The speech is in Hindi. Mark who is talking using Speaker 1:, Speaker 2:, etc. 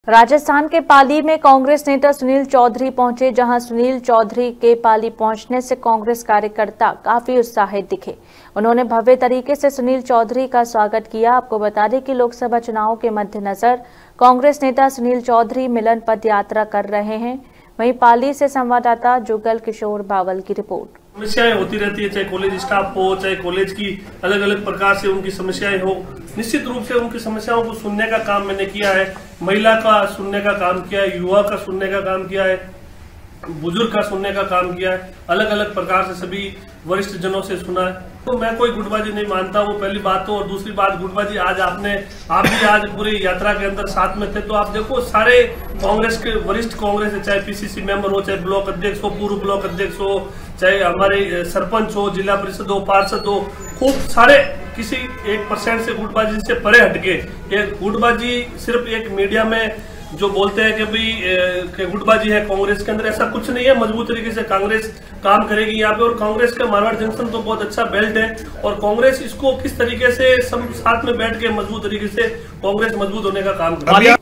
Speaker 1: राजस्थान के पाली में कांग्रेस नेता सुनील चौधरी पहुंचे, जहां सुनील चौधरी के पाली पहुंचने से कांग्रेस कार्यकर्ता काफी उत्साहित दिखे। उन्होंने भव्य तरीके से सुनील चौधरी का स्वागत किया। आपको बता दें कि लोकसभा चुनाव के मद्देनजर कांग्रेस नेता सुनील चौधरी मिलन पद यात्रा कर रहे हैं। वहीं पाली से संवाददाता जुगल किशोर बावल की रिपोर्ट।
Speaker 2: समस्याएं होती रहती है, चाहे कॉलेज स्टाफ हो, चाहे कॉलेज की अलग अलग प्रकार से उनकी समस्याएं हो। निश्चित रूप से उनकी समस्याओं को सुनने का काम मैंने किया है। महिला का सुनने का काम किया है, युवा का सुनने का काम किया है, बुजुर्ग का सुनने का काम किया है। अलग अलग प्रकार से सभी वरिष्ठ जनों से सुना है। तो मैं कोई गुटबाजी नहीं मानता हूँ, पहली बात तो। और दूसरी बात, गुटबाजी आज आप भी आज पूरी यात्रा के अंदर साथ में थे, तो आप देखो सारे कांग्रेस के वरिष्ठ कांग्रेस है, चाहे पीसीसी मेंबर हो, चाहे ब्लॉक अध्यक्ष हो, पूर्व ब्लॉक अध्यक्ष हो, चाहे हमारे सरपंच हो, जिला परिषद हो, पार्षद हो, खूब सारे किसी 1% से गुटबाजी से परे हटके। ये गुटबाजी सिर्फ एक मीडिया में जो बोलते हैं कि भाई गुटबाजी है कांग्रेस के अंदर, ऐसा कुछ नहीं है। मजबूत तरीके से कांग्रेस काम करेगी यहाँ पे। और कांग्रेस का मारवाड़ जंक्शन तो बहुत अच्छा बेल्ट है, और कांग्रेस इसको किस तरीके से सब साथ में बैठ के मजबूत तरीके से कांग्रेस मजबूत होने का काम कर रही है।